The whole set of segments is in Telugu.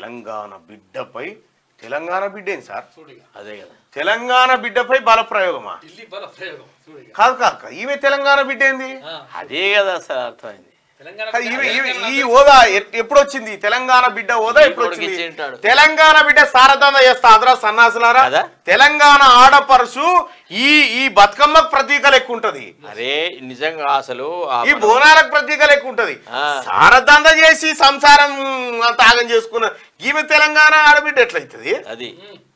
తెలంగాణ బిడ్డపై తెలంగాణ బిడ్డేంది సార్? అదే కదా, తెలంగాణ బిడ్డపై బలప్రయోగమా? కాదు కాదు, ఈమె తెలంగాణ బిడ్డ ఏంది? అదే కదా సార్ అర్థమైంది. ఈ హోదా ఎప్పుడు వచ్చింది? తెలంగాణ బిడ్డ హోదా ఎప్పుడు వచ్చింది? తెలంగాణ బిడ్డ సారదంద చేస్తా అదరా సన్నాసులారా. తెలంగాణ ఆడపరుసు ఈ బతుకమ్మకు ప్రతీక లెక్క ఉంటది. అరే నిజంగా అసలు ఈ బోనాలకు ప్రతీక లెక్క ఉంటది. సారదంద చేసి సంసారం త్యాగం చేసుకున్న ఈమె తెలంగాణ ఆడబిడ్డ ఎట్లయితది? అది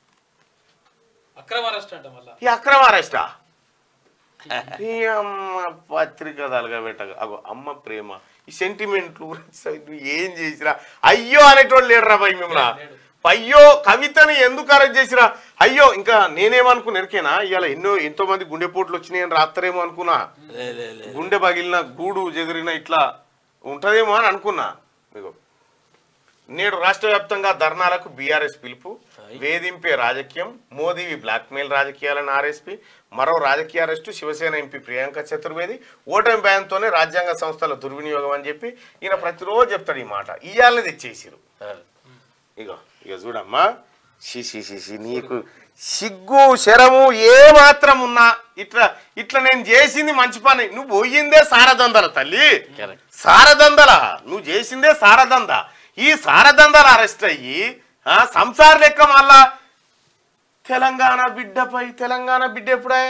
ఈ అక్రమ అరెస్టా? ఈ అమ్మ పత్రిక తలగబెట్టగా అగో అమ్మ ప్రేమ ఈ సెంటిమెంట్లు ఏం చేసిరా అయ్యో అనేటోళ్ళు లేడరా భయ్ మిమ్మల్ని. అయ్యో కవితని ఎందుకు అరెస్ట్ చేసిరా అయ్యో. ఇంకా నేనేమనుకున్నా ఎరికేనా ఇవాళ ఎంతో మంది గుండెపోట్లు వచ్చినాయని రాత్రేమో అనుకున్నా. గుండె పగిలిన గూడు చెదిరిన ఇట్లా ఉంటదేమో అని అనుకున్నా. మీకు నేడు రాష్ట్ర వ్యాప్తంగా ధర్నాలకు బీఆర్ఎస్ పిలుపు, వేధింపే రాజకీయం, మోదీవి బ్లాక్మెయిల్ రాజకీయాలని ఆర్ఎస్పీ, మరో రాజకీయ అరెస్టు శివసేన ఎంపీ ప్రియాంక చతుర్వేది, ఓటమి భయంతోనే రాజ్యాంగ సంస్థల దుర్వినియోగం అని చెప్పి ఈయన ప్రతిరోజు చెప్తాడు ఈ మాట. ఇయ్యాలని తెచ్చేసిరు. ఇక చూడమ్మా, నీకు సిగ్గు శరము ఏ మాత్రం ఉన్నా ఇట్లా నేను చేసింది మంచి పని. నువ్వు పోయిందే సారదందల తల్లి, సారదందల నువ్వు చేసిందే సారదంద. ఈ సారదందల అరెస్ట్ అయ్యి సంసార లెక్క మళ్ళా తెలంగాణ బిడ్డపై తెలంగాణ బిడ్డ ఎప్పుడే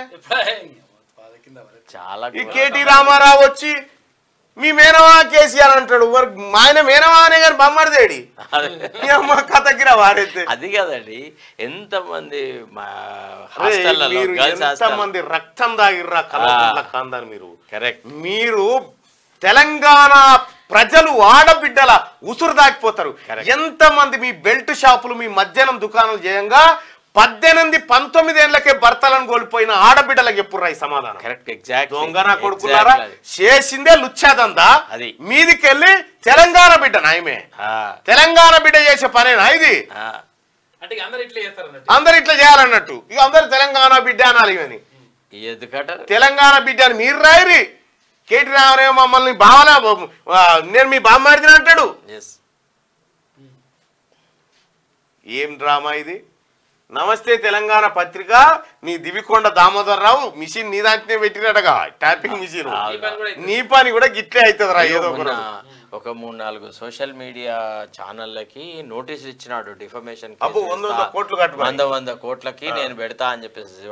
చాలా ఈ కేటీ రామారావు వచ్చి మీ మేనవా కేసీఆర్ అంటాడు. ఆయన మేనవా అనే కానీ బొమ్మడిదేడి అమ్మ కథకిరా వారైతే. అది కదండి, ఎంతమంది ఎంతమంది రక్తం దాగిర్రా కాందారు మీరు. కరెక్ట్. మీరు తెలంగాణ ప్రజలు ఆడబిడ్డల ఉసురు దాకిపోతారు. ఎంతమంది మీ బెల్ట్ షాపులు మీ మధ్యాహ్నం దుకాణాలు చేయంగా 18-19 ఏళ్లకే భర్తలను కోల్పోయిన ఆడబిడ్డలకు ఎప్పుడు రాయి సమాధానం? Correct, exact. దొంగన కొడుకున్నారా చేసిందే లుచ్చాదందా? అది మీదికెళ్ళి తెలంగాణ బిడ్డ నాయమే తెలంగాణ బిడ్డ చేసే పనేనా ఇది? అందరు ఇట్లా చేయాలన్నట్టు ఇక అందరు తెలంగాణ బిడ్డ అనాలి. ఇవని తెలంగాణ బిడ్డ అని మీరు రాయరి. కేటీ రామారావు మమ్మల్ని భావన నేను మీ బామ్మాడిని అంటాడు. ఏం డ్రామా ఇది? నమస్తే తెలంగాణ పత్రిక నీ దివికొండ దామోదర్ రావు మిషన్ నీ దాంట్నే పెట్టినట్టుగా టైపింగ్ మిషన్. నీ పని కూడా గిట్లే అవుతుంది రా. ఏదో ఒక 3-4 సోషల్ మీడియా ఛానళ్ళకి నోటీసులు ఇచ్చినాడు డిఫమేషన్. 100 కోట్లకి నేను పెడతా అని చెప్పేసి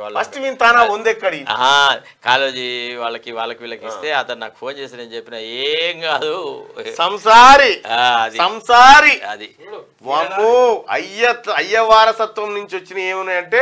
కాలేజీ వాళ్ళకి వీళ్ళకి ఇస్తే అతను నాకు ఫోన్ చేసి నేను చెప్పిన ఏం కాదు సంసారి సంసారి అది అయ్య వారసత్వం నుంచి వచ్చిన ఏమున్నాయంటే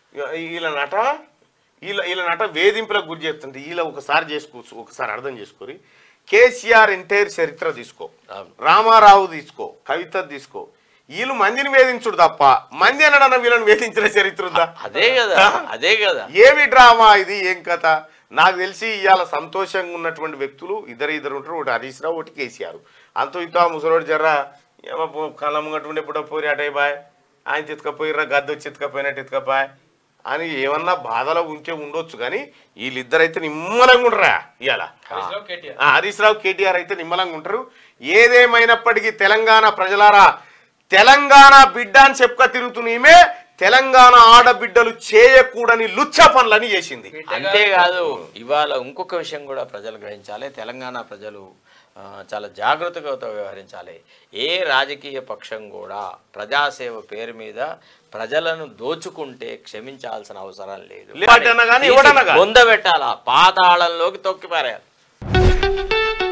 వీళ్ళ నట వేధింపులకు గురి చేస్తుంటే వీళ్ళ ఒకసారి అర్థం చేసుకోరి. కేసీఆర్ ఎంటైర్ చరిత్ర తీసుకో, రామారావు తీసుకో, కవిత తీసుకో, వీళ్ళు మందిని వేధించుడు తప్ప మంది అనడన్న వీళ్ళని వేధించిన చరిత్ర ఉందా? అదే కదా అదే కదా. ఏమి డ్రామా ఇది, ఏం కథ? నాకు తెలిసి ఇవాళ సంతోషంగా ఉన్నటువంటి వ్యక్తులు ఇద్దరు ఉంటారు. ఒకటి హరీష్ రావు, ఒకటి కేసీఆర్. అంతో ఇంతో ముసలోడు జర్రా కళ్ళమ్మగట్టుండే పుట్ట పోయి అటై బాయ్ ఆయన ఎత్తుకపోయిర్రా గద్ద వచ్చి ఎత్తుకపోయినట్టు ఎత్తుకపోయా అని ఏమన్నా బాధలో ఉండొచ్చు. కానీ వీళ్ళిద్దరైతే నిమ్మలంగా ఉంటారా ఇవాళ. హరీష్ రావు కేటీఆర్ అయితే నిమ్మలంగా ఉంటారు. ఏదేమైనప్పటికీ తెలంగాణ ప్రజలారా, తెలంగాణ బిడ్డ అని చెప్పుక తిరుగుతున్న తెలంగాణ ఆడబిడ్డలు చేయకూడని లుచ్చ పనులని చేసింది. అంతేకాదు ఇవాళ ఇంకొక విషయం కూడా ప్రజలు గ్రహించాలి. తెలంగాణ ప్రజలు చాలా జాగ్రత్తగా వ్యవహరించాలి. ఏ రాజకీయ పక్షం కూడా ప్రజాసేవ పేరు మీద ప్రజలను దోచుకుంటే క్షమించాల్సిన అవసరం లేదు. పొందబెట్టాలా, పాతాళంలోకి తొక్కిపారేయాలి.